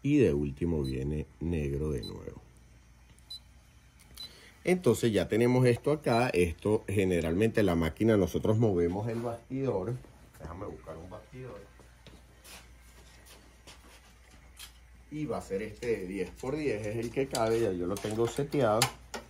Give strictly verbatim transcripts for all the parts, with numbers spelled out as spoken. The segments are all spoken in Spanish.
y de último viene negro de nuevo. Entonces ya tenemos esto acá. Esto generalmente la máquina, nosotros movemos el bastidor. Déjame buscar un bastidor. Y va a ser este de diez por diez, es el que cabe, ya yo lo tengo seteado.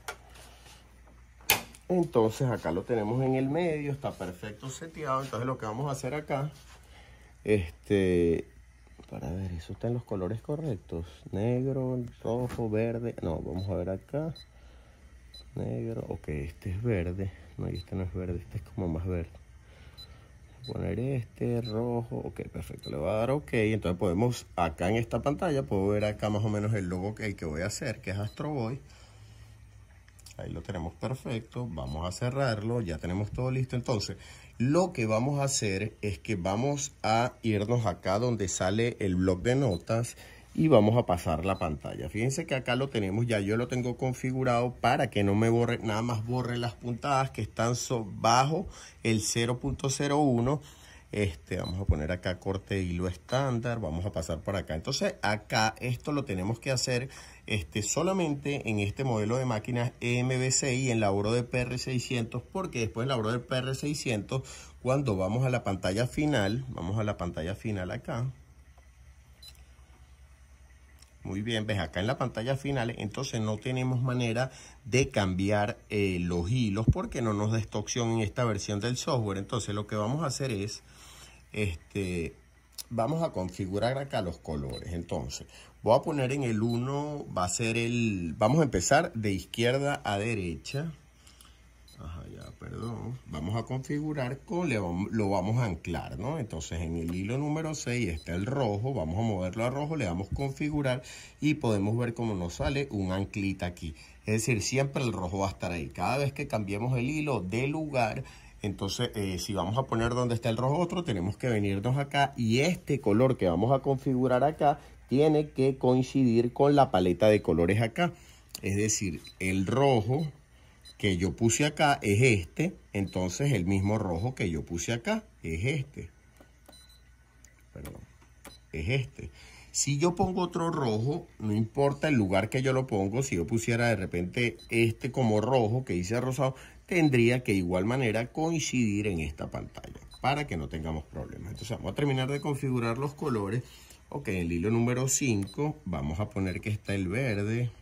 Entonces acá lo tenemos en el medio, está perfecto seteado. Entonces lo que vamos a hacer acá, este, para ver, eso está en los colores correctos. Negro, rojo, verde. No, vamos a ver acá. Negro, ok, este es verde. No, y este no es verde, este es como más verde. Voy a poner este rojo, ok, perfecto, le voy a dar ok. Entonces podemos, acá en esta pantalla, puedo ver acá más o menos el logo que, que voy a hacer, que es Astro Boy. Ahí lo tenemos perfecto, vamos a cerrarlo, ya tenemos todo listo. Entonces, lo que vamos a hacer es que vamos a irnos acá donde sale el bloc de notas y vamos a pasar la pantalla. Fíjense que acá lo tenemos, ya yo lo tengo configurado para que no me borre, nada más borre las puntadas que están so, bajo el cero punto cero uno. Este, vamos a poner acá corte de hilo estándar, vamos a pasar por acá. Entonces acá esto lo tenemos que hacer este, solamente en este modelo de máquinas E M B C I en la Oro de P R seiscientos, porque después en la Oro de P R seiscientos, cuando vamos a la pantalla final, vamos a la pantalla final acá. Muy bien, ves acá en la pantalla final, entonces no tenemos manera de cambiar eh, los hilos porque no nos da esta opción en esta versión del software. Entonces lo que vamos a hacer es, este, vamos a configurar acá los colores. Entonces voy a poner en el uno, va a ser el, vamos a empezar de izquierda a derecha. Ajá, ya, perdón. Vamos a configurar con, le vamos, lo vamos a anclar, ¿no? Entonces en el hilo número seis está el rojo, vamos a moverlo a rojo, le damos configurar y podemos ver cómo nos sale un anclita aquí. Es decir, siempre el rojo va a estar ahí. Cada vez que cambiemos el hilo de lugar, entonces eh, si vamos a poner donde está el rojo otro, tenemos que venirnos acá y este color que vamos a configurar acá tiene que coincidir con la paleta de colores acá. Es decir, el rojo que yo puse acá es este, entonces el mismo rojo que yo puse acá es este. Perdón, es este. Si yo pongo otro rojo, no importa el lugar que yo lo pongo, si yo pusiera de repente este como rojo, que dice rosado, tendría que de igual manera coincidir en esta pantalla, para que no tengamos problemas. Entonces vamos a terminar de configurar los colores. Ok, en el hilo número cinco, vamos a poner que está el verde.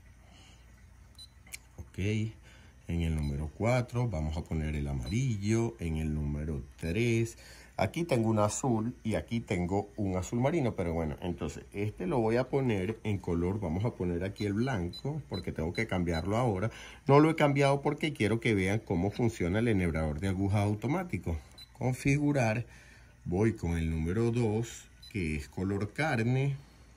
Ok. En el número cuatro vamos a poner el amarillo. En el número tres, aquí tengo un azul y aquí tengo un azul marino. Pero bueno, entonces este lo voy a poner en color. Vamos a poner aquí el blanco porque tengo que cambiarlo ahora. No lo he cambiado porque quiero que vean cómo funciona el enhebrador de agujas automático. Configurar. Voy con el número dos, que es color carne.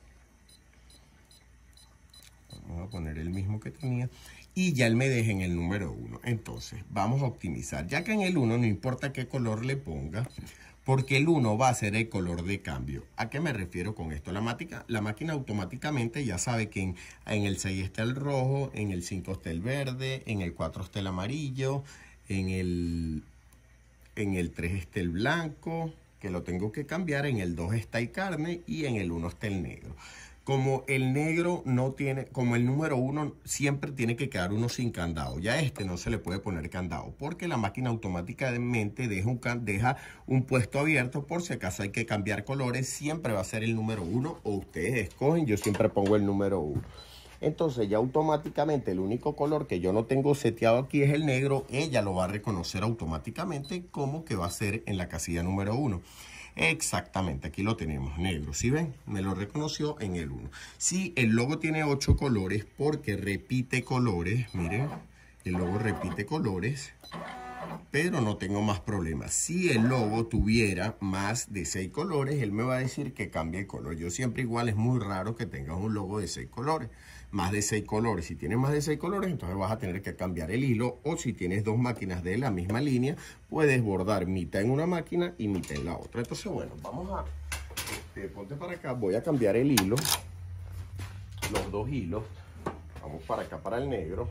Vamos a poner el mismo que tenía. Y ya él me deja en el número uno. Entonces, vamos a optimizar. Ya que en el uno no importa qué color le ponga, porque el uno va a ser el color de cambio. ¿A qué me refiero con esto? La máquina, la máquina automáticamente ya sabe que en, en el seis está el rojo, en el cinco está el verde, en el cuatro está el amarillo, en el, en el tres está el blanco, que lo tengo que cambiar, en el dos está el carne y en el uno está el negro. Como el negro no tiene, como el número uno siempre tiene que quedar uno sin candado. Ya este no se le puede poner candado porque la máquina automáticamente deja un, deja un puesto abierto por si acaso hay que cambiar colores. Siempre va a ser el número uno o ustedes escogen. Yo siempre pongo el número uno. Entonces ya automáticamente el único color que yo no tengo seteado aquí es el negro. Ella lo va a reconocer automáticamente como que va a ser en la casilla número uno. Exactamente, aquí lo tenemos, negro. ¿Sí ven? Me lo reconoció en el uno. Sí, el logo tiene ocho colores porque repite colores. Miren, el logo repite colores, pero no tengo más problemas. Si el logo tuviera más de seis colores, él me va a decir que cambie el color. Yo siempre igual, es muy raro que tengas un logo de seis colores. Más de seis colores. Si tienes más de seis colores, entonces vas a tener que cambiar el hilo. O si tienes dos máquinas de la misma línea, puedes bordar mitad en una máquina y mitad en la otra. Entonces, bueno, vamos a... Este, ponte para acá. Voy a cambiar el hilo. Los dos hilos. Vamos para acá, para el negro.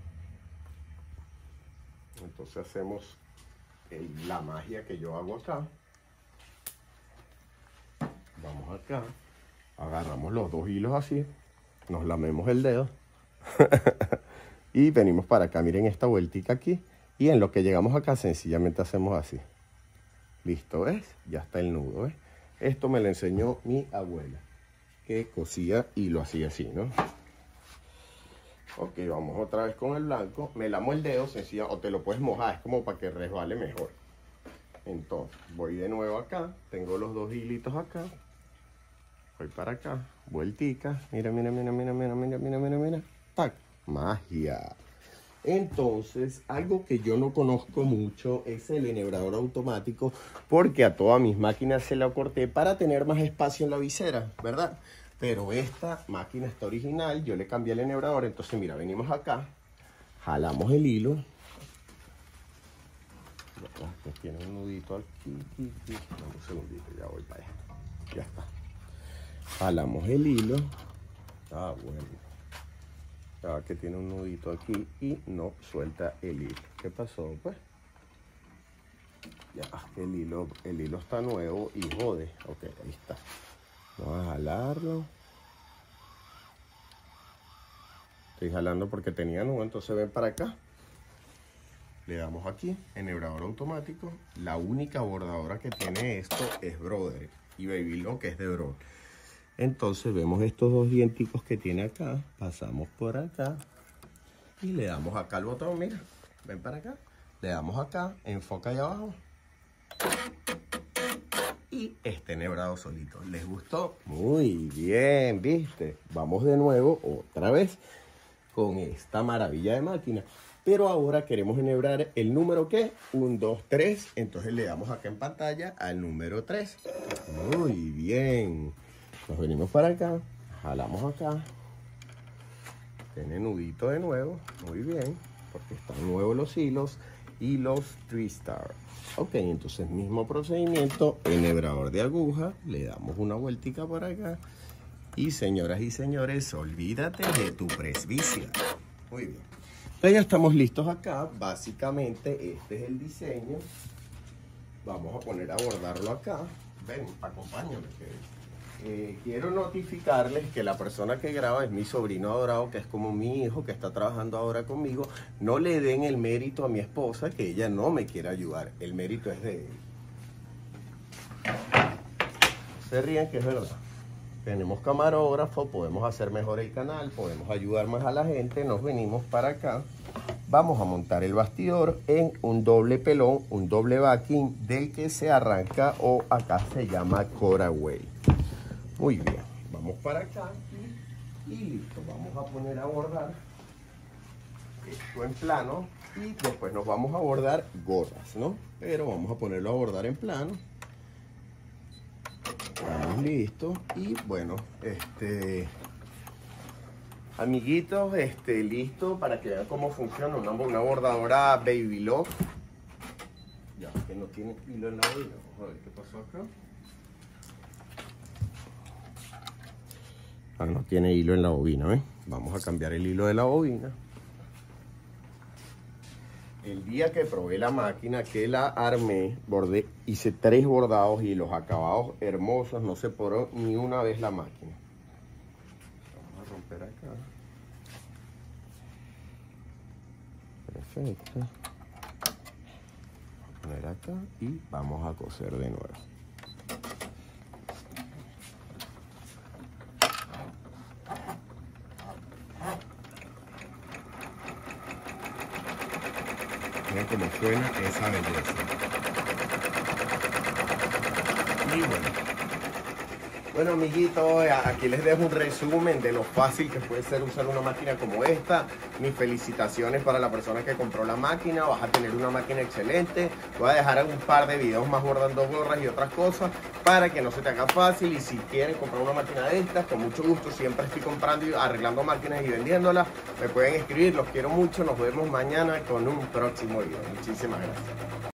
Entonces hacemos el, la magia que yo hago acá. Vamos acá. Agarramos los dos hilos así, nos lamemos el dedo y venimos para acá. Miren esta vueltica aquí. Y en lo que llegamos acá, sencillamente hacemos así. Listo, ¿ves? Ya está el nudo, ¿ves? Esto me lo enseñó mi abuela, que cosía y lo hacía así, ¿no? Ok, vamos otra vez con el blanco. Me lamo el dedo, sencilla, o te lo puedes mojar, es como para que resbale mejor. Entonces, voy de nuevo acá. Tengo los dos hilitos acá. Voy para acá, vueltica. Mira, mira, mira, mira, mira, mira, mira, mira, mira. ¡Tac! Magia. Entonces, algo que yo no conozco mucho es el enhebrador automático, porque a todas mis máquinas se la corté para tener más espacio en la visera, ¿verdad? Pero esta máquina está original, yo le cambié el enhebrador. Entonces, mira, venimos acá, jalamos el hilo. Este tiene un nudito aquí, aquí, aquí. Un segundito, ya voy para allá. Ya está. Jalamos el hilo. Ah, bueno. Ya que tiene un nudito aquí y no suelta el hilo. ¿Qué pasó, pues? Ya, el hilo, el hilo está nuevo y jode. Ok, ahí está. Vamos a jalarlo. Estoy jalando porque tenía nudo, entonces ven para acá. Le damos aquí, enhebrador automático. La única bordadora que tiene esto es Brother y Babylon, que es de Bro. Entonces vemos estos dos dienticos que tiene acá. Pasamos por acá y le damos acá al botón, mira. Ven para acá. Le damos acá, enfoca ahí abajo. Y está enhebrado solito. ¿Les gustó? Muy bien, ¿viste? Vamos de nuevo, otra vez, con esta maravilla de máquina. Pero ahora queremos enhebrar el número ¿qué? uno, dos, tres. Entonces le damos acá en pantalla al número tres. Muy bien. Nos venimos para acá. Jalamos acá. Tiene nudito de nuevo. Muy bien. Porque están nuevos los hilos. Y los Tristar. Ok, entonces mismo procedimiento. Enhebrador de aguja. Le damos una vueltica por acá. Y señoras y señores, olvídate de tu presbicia. Muy bien. Entonces ya estamos listos acá. Básicamente este es el diseño. Vamos a poner a bordarlo acá. Ven, acompáñame. Que, eh, quiero notificarles que la persona que graba es mi sobrino adorado, que es como mi hijo, que está trabajando ahora conmigo. No le den el mérito a mi esposa, que ella no me quiere ayudar. El mérito es de él. Se ríen, que es verdad. Tenemos camarógrafo, podemos hacer mejor el canal, podemos ayudar más a la gente. Nos venimos para acá. Vamos a montar el bastidor en un doble pelón, un doble backing del que se arranca, o acá se llama Coraway. Muy bien, vamos para acá y, y listo. Vamos a poner a bordar esto en plano y después nos vamos a bordar gorras, ¿no? Pero vamos a ponerlo a bordar en plano. Estamos listos y bueno, este... amiguitos, este, listo para que vean cómo funciona una, una bordadora Babylon. Ya que no tiene hilo en la bobina. Vamos a ver qué pasó acá. Ah, no tiene hilo en la bobina, ¿ven? Vamos a cambiar el hilo de la bobina. El día que probé la máquina, que la armé, bordé, hice tres bordados y los acabados hermosos, no se poró ni una vez la máquina. Vamos a romper acá. Perfecto. Vamos a poner acá y vamos a coser de nuevo. Miren cómo suena esa belleza. Y bueno. Bueno, amiguitos, aquí les dejo un resumen de lo fácil que puede ser usar una máquina como esta. Mis felicitaciones para la persona que compró la máquina. Vas a tener una máquina excelente. Voy a dejar un par de videos más bordando gorras y otras cosas para que no se te haga fácil. Y si quieren comprar una máquina de estas, con mucho gusto, siempre estoy comprando y arreglando máquinas y vendiéndolas. Me pueden escribir, los quiero mucho. Nos vemos mañana con un próximo video. Muchísimas gracias.